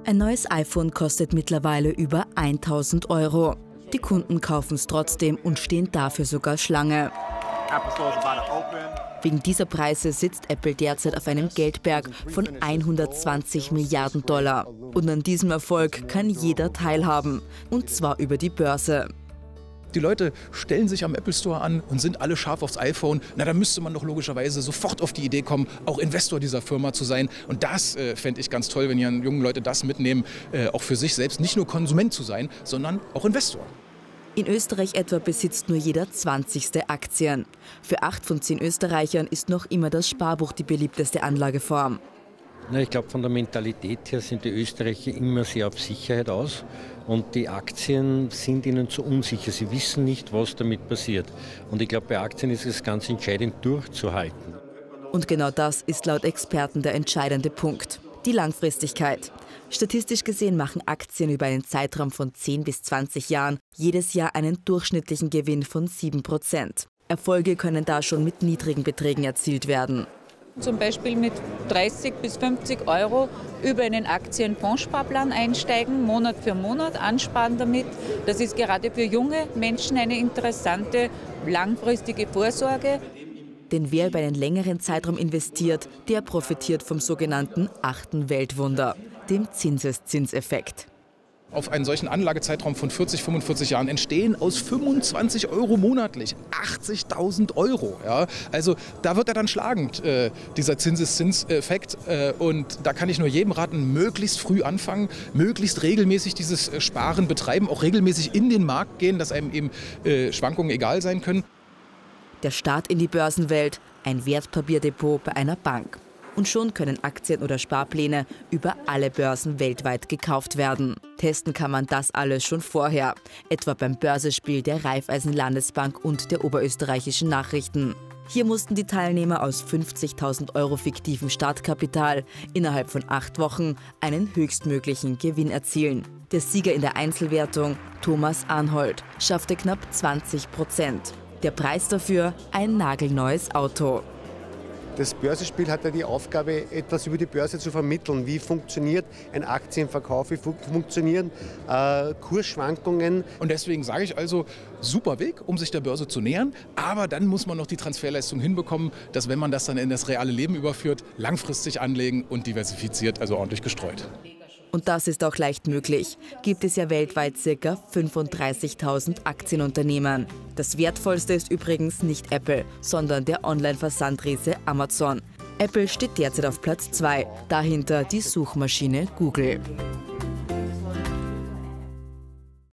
Ein neues iPhone kostet mittlerweile über 1.000 €. Die Kunden kaufen es trotzdem und stehen dafür sogar Schlange. Wegen dieser Preise sitzt Apple derzeit auf einem Geldberg von 120 Milliarden $. Und an diesem Erfolg kann jeder teilhaben, und zwar über die Börse. Die Leute stellen sich am Apple Store an und sind alle scharf aufs iPhone. Na, da müsste man doch logischerweise sofort auf die Idee kommen, auch Investor dieser Firma zu sein. Und das fände ich ganz toll, wenn die jungen Leute das mitnehmen, auch für sich selbst nicht nur Konsument zu sein, sondern auch Investor. In Österreich etwa besitzt nur jeder 20. Aktien. Für 8 von 10 Österreichern ist noch immer das Sparbuch die beliebteste Anlageform. Ich glaube, von der Mentalität her sind die Österreicher immer sehr auf Sicherheit aus und die Aktien sind ihnen zu unsicher. Sie wissen nicht, was damit passiert. Und ich glaube, bei Aktien ist es ganz entscheidend, durchzuhalten. Und genau das ist laut Experten der entscheidende Punkt: die Langfristigkeit. Statistisch gesehen machen Aktien über einen Zeitraum von 10 bis 20 Jahren jedes Jahr einen durchschnittlichen Gewinn von 7%. Erfolge können da schon mit niedrigen Beträgen erzielt werden. Zum Beispiel mit 30 bis 50 € über einen Aktienfondssparplan einsteigen, Monat für Monat ansparen damit. Das ist gerade für junge Menschen eine interessante langfristige Vorsorge. Denn wer über einen längeren Zeitraum investiert, der profitiert vom sogenannten 8. Weltwunder, dem Zinseszinseffekt. Auf einen solchen Anlagezeitraum von 40, 45 Jahren entstehen aus 25 € monatlich 80.000 €. Ja? Also da wird er dann schlagend, dieser Zinseszinseffekt. Und da kann ich nur jedem raten, möglichst früh anfangen, möglichst regelmäßig dieses Sparen betreiben, auch regelmäßig in den Markt gehen, dass einem eben Schwankungen egal sein können. Der Start in die Börsenwelt, ein Wertpapierdepot bei einer Bank. Und schon können Aktien oder Sparpläne über alle Börsen weltweit gekauft werden. Testen kann man das alles schon vorher, etwa beim Börsenspiel der Raiffeisen Landesbank und der Oberösterreichischen Nachrichten. Hier mussten die Teilnehmer aus 50.000 € fiktivem Startkapital innerhalb von 8 Wochen einen höchstmöglichen Gewinn erzielen. Der Sieger in der Einzelwertung, Thomas Arnhold, schaffte knapp 20%. Der Preis dafür: ein nagelneues Auto. Das Börsenspiel hat ja die Aufgabe, etwas über die Börse zu vermitteln. Wie funktioniert ein Aktienverkauf, wie funktionieren Kursschwankungen. Und deswegen sage ich also, super Weg, um sich der Börse zu nähern. Aber dann muss man noch die Transferleistung hinbekommen, dass, wenn man das dann in das reale Leben überführt, langfristig anlegen und diversifiziert, also ordentlich gestreut. Und das ist auch leicht möglich. Gibt es ja weltweit ca. 35.000 Aktienunternehmen. Das wertvollste ist übrigens nicht Apple, sondern der Online-Versandriese Amazon. Apple steht derzeit auf Platz 2, dahinter die Suchmaschine Google.